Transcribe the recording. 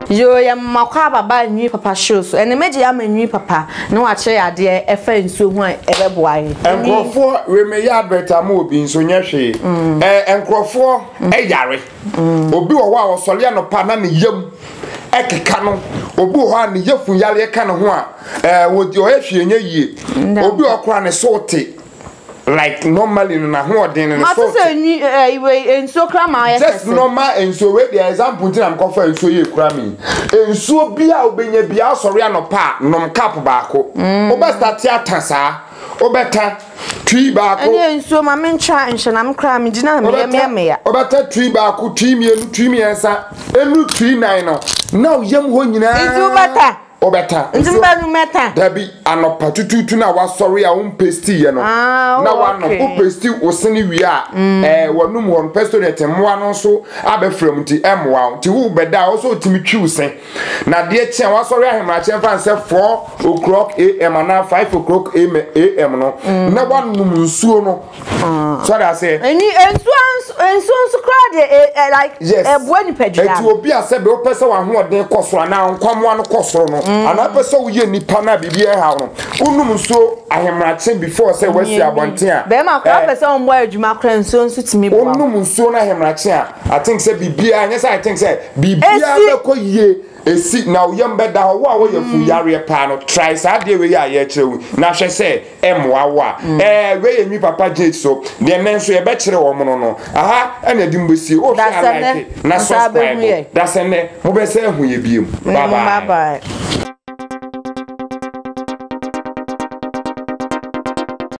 yo ya makwa baba nwi papa show so ene meje ya manwi papa no wa kire ade e fa nsuo ho ebeboa yin enkrofo we me ya beta ma obi nso nyehwe enkrofo yare obi wo wa osole ya no pa na ne yam ekeka no obi ho a ne yefun yare ka ne ho a wodi o ehwe nye yie obi okra ne sote like normally na ho odin ne so enso krama just normal enso we the example nti na mkofa enso ye kura mi enso bia obenya bia sori anopa nom cap baako oba start atasa obeta twi baako ene enso ma mencha enhyenam kra mi dina me ya obeta twi baako twi miensa enu twi nan no now yam ho nyina enso bata obeta ntimbanu meta dabi anopa tututu na wasori a umpesti ye no na wano upesti osini wi a wanum hon pesto net moa no so abefrem ti emwa ti wu beda o so timi twiusen na de chen wasori ahemra chen fan se 4 am na 5 am no na wanum nsuo no so that say eni ensu kra de like ebuani pedua eti obi asebe o pese wa ho odin kosoro na nkwamo no kosoro no ana pese wo ye nipa na bibie ha no unum so ahemrache before say wasi abonten a be ma kwa pese on boy adwuma kra nso timi bo unum so na ahemrache a I think say bibie anya say I think say bibie abekoyie esi na uyembeda ho wa wo yefu yare pa no try sa de we ya ye kirewu na hwe say emwa wa we ye mi papa je so de nenso ye be kire wo mo no aha ena di mbesi o hwe alike na subscribe da sene mo be say hu ye biem bye bye